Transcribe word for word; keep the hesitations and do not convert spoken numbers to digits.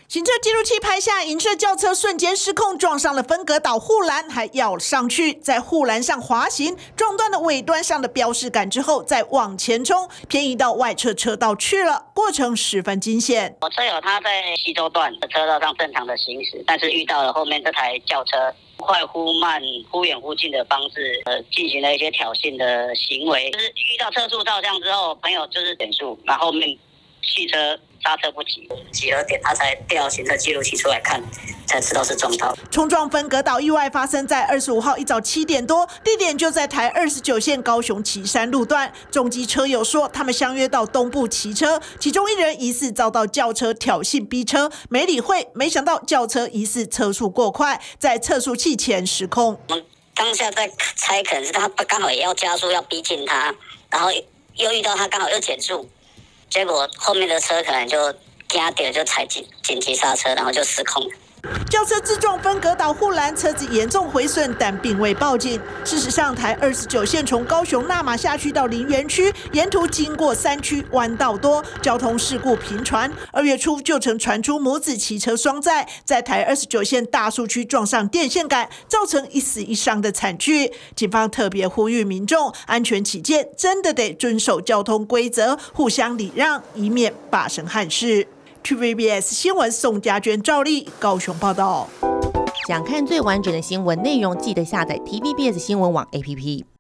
行车记录器拍下银色轿车瞬间失控，撞上了分隔岛护栏，还要上去，在护栏上滑行，撞断了尾端上的标示杆之后，再往前冲，偏移到外侧车道去了，过程十分惊险。 我车友他在西周段的车道上正常的行驶，但是遇到了后面这台轿车快忽慢、忽远忽近的方式，呃，进行了一些挑衅的行为。就是遇到测速照相之后，朋友就是减速，然后后面汽车刹车不及，集合点他才调行车记录器出来看，才知道是撞到。 冲撞分隔岛意外发生在二十五号一早七点多，地点就在台二十九线高雄旗山路段。重机车友说，他们相约到东部骑车，其中一人疑似遭到轿车挑衅逼车，没理会，没想到轿车疑似车速过快，在测速器前失控。 我们当下在猜，可能是他刚好也要加速要逼近他，然后又遇到他刚好又减速。结果后面的车可能就压点就踩紧紧急刹车，然后就失控了。 轿车自撞分隔岛护栏，车子严重毁损，但并未报警。事实上，台二十九线从高雄纳马下区到林园区，沿途经过山区弯道多，交通事故频传。二月初就曾传出母子骑车双载，在台二十九线大树区撞上电线杆，造成一死一伤的惨剧。警方特别呼吁民众，安全起见，真的得遵守交通规则，互相礼让，以免发生憾事。T V B S 新闻宋家娟、赵丽高雄报道。 想看最完整的新闻内容，记得下载 T V B S 新闻网 A P P。